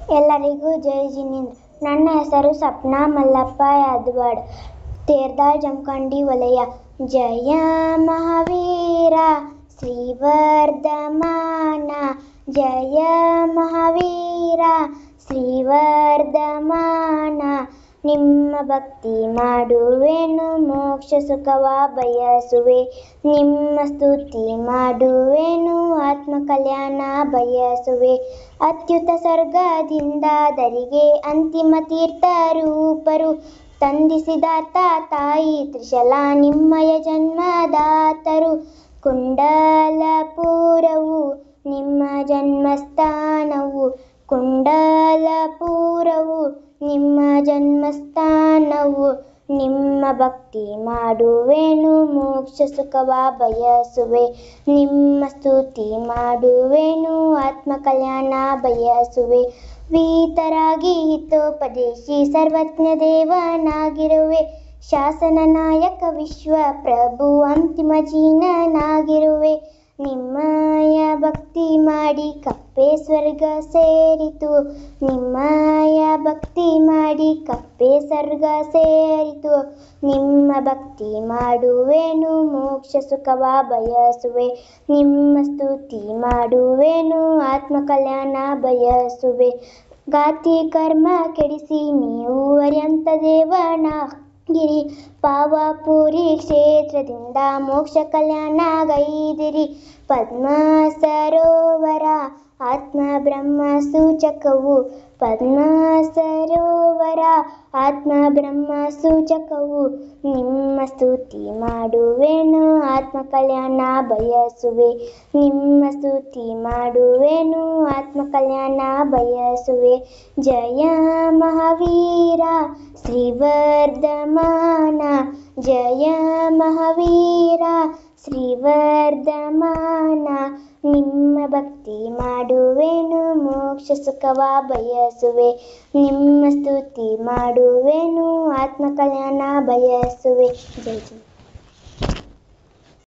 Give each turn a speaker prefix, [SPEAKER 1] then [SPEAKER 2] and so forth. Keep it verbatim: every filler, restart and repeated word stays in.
[SPEAKER 1] ಎಲ್ಲರಿಗೂ ಜೈ ಜಿನೇಂದ್ರ. ನನ್ನ ಹೆಸರು ಸಪ್ನಾ ಮಲ್ಲಪ್ಪ ಯಾದವಾಡ್, ತೇರ್ದಾಳ್ ಜಮಖಂಡಿ ವಲಯ. ಜಯ ಮಹಾವೀರ ಶ್ರೀವರ್ಧಮಾನ, ಜಯ ಮಹಾವೀರ ಶ್ರೀವರ್ಧಮಾನ. ನಿಮ್ಮ ಭಕ್ತಿ ಮಾಡುವೆನು, ಮೋಕ್ಷ ಸುಖವ ಬಯಸುವೆ. ನಿಮ್ಮ ಸ್ತುತಿ ಮಾಡುವೆನು, ಆತ್ಮ ಕಲ್ಯಾಣ ಬಯಸುವೆ. ಅತ್ಯುತ ಸ್ವರ್ಗದಿಂದ ಧರಿಗೆ ಅಂತಿಮ ತೀರ್ಥ ರೂಪರು ತಂದಿಸಿದಾತ ತಾಯಿ ತ್ರಿಶಲ ನಿಮ್ಮಯ ಜನ್ಮದಾತರು. ಕುಂಡಲಪುರವು ನಿಮ್ಮ ಜನ್ಮಸ್ಥಾನವು, ಕುಂಡಲಪುರವು ನಿಮ್ಮ ಜನ್ಮಸ್ಥಾನವು. ನಿಮ್ಮ ಭಕ್ತಿ ಮಾಡುವೆನು, ಮೋಕ್ಷ ಸುಖವ ಬಯಸುವೆ. ನಿಮ್ಮ ಸ್ತುತಿ ಮಾಡುವೆನು, ಆತ್ಮ ಕಲ್ಯಾಣ ಬಯಸುವೆ. ವೀತರಾಗಿ ಹಿತೋಪದೇಶಿ ಸರ್ವಜ್ಞ ದೇವನಾಗಿರುವೆ. ಶಾಸನ ನಾಯಕ ವಿಶ್ವ ಪ್ರಭು ಅಂತಿಮ ಜೀನನಾಗಿರುವೆ. ನಿಮ್ಮಯ ಭಕ್ತಿ ಮಾಡಿ ಕಪ್ಪೆ ಸ್ವರ್ಗ ಸೇರಿತು, ನಿಮ್ಮಯ ಭಕ್ತಿ ಮಾಡಿ ಕಪ್ಪೆ ಸ್ವರ್ಗ ಸೇರಿತು. ನಿಮ್ಮ ಭಕ್ತಿ ಮಾಡುವೆನು, ಮೋಕ್ಷ ಸುಖವ ಬಯಸುವೆ. ನಿಮ್ಮ ಸ್ತುತಿ ಮಾಡುವೆನು, ಆತ್ಮ ಕಲ್ಯಾಣ ಬಯಸುವೆ. ಘಾತಿ ಕರ್ಮ ಕೆಡಿಸಿ ನೀವು ಅರ್ಯಂತ ದೇವನಾಗಿರಿ. ಪಾವಪುರಿ ಕ್ಷೇತ್ರದಿಂದ ಮೋಕ್ಷ ಕಲ್ಯಾಣ ಗೈದಿರಿ. ಪದ್ಮ ಸರೋವರ ಆತ್ಮ ಬ್ರಹ್ಮ ಸೂಚಕವು, ಪದ್ಮ ಸರೋವರ ಆತ್ಮ ಬ್ರಹ್ಮ ಸೂಚಕವು. ನಿಮ್ಮ ಸ್ತುತಿ ಮಾಡುವೆನು, ಆತ್ಮ ಕಲ್ಯಾಣ ಬಯಸುವೆ. ನಿಮ್ಮ ಸ್ತುತಿ ಮಾಡುವೆನು, ಆತ್ಮ ಕಲ್ಯಾಣ ಬಯಸುವೆ. ಜಯ ಮಹಾವೀರ ಶ್ರೀವರ್ಧಮಾನ, ಜಯ ಮಹಾವೀರ ಶ್ರೀವರ್ಧಮಾನ. ನಿಮ್ಮ ಭಕ್ತಿ ಮಾಡುವೆನು, ಮೋಕ್ಷ ಸುಖವ ಬಯಸುವೆ. ನಿಮ್ಮ ಸ್ತುತಿ ಮಾಡುವೆನು, ಆತ್ಮ ಕಲ್ಯಾಣ ಬಯಸುವೆ. ಜೈ ಜೈ.